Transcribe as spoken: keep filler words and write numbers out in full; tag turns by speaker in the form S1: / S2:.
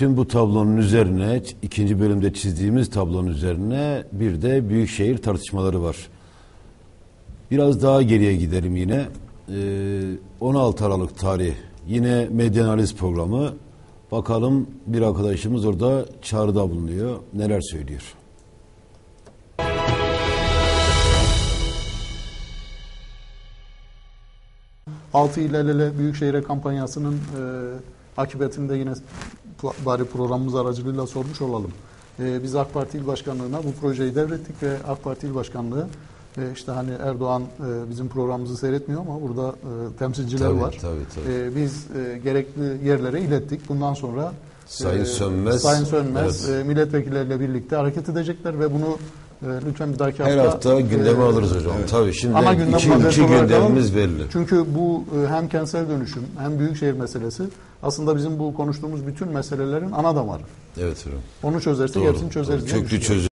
S1: Bütün bu tablonun üzerine, ikinci bölümde çizdiğimiz tablonun üzerine bir de büyükşehir tartışmaları var. Biraz daha geriye gidelim yine. on altı Aralık tarih yine medya analiz programı. Bakalım bir arkadaşımız orada çağrıda bulunuyor. Neler söylüyor?
S2: Altı il el ele Büyükşehir'e kampanyasının e, akıbetini de yine bari programımız aracılığıyla sormuş olalım. E, biz AK Parti İl Başkanlığı'na bu projeyi devrettik ve AK Parti İl Başkanlığı e, işte hani Erdoğan e, bizim programımızı seyretmiyor ama burada e, temsilciler
S1: tabii,
S2: var.
S1: Tabii, tabii.
S2: E, biz e, gerekli yerlere ilettik. Bundan sonra
S1: Sayın
S2: e,
S1: Sönmez,
S2: Sayın Sönmez
S1: evet.
S2: e, milletvekilleriyle birlikte hareket edecekler ve bunu lütfen bir dahaki
S1: Her
S2: hafta,
S1: hafta gündeme
S2: e,
S1: alırız hocam.
S2: Evet.
S1: Tabii şimdi
S2: Ana gündem
S1: iki, iki gündemimiz belli.
S2: Çünkü bu e, hem kentsel dönüşüm hem büyükşehir meselesi aslında bizim bu konuştuğumuz bütün meselelerin ana damarı.
S1: Evet hocam.
S2: Onu çözerse
S1: Doğru,
S2: gerisini çözeriz.
S1: Doğru. Köklü çözüm.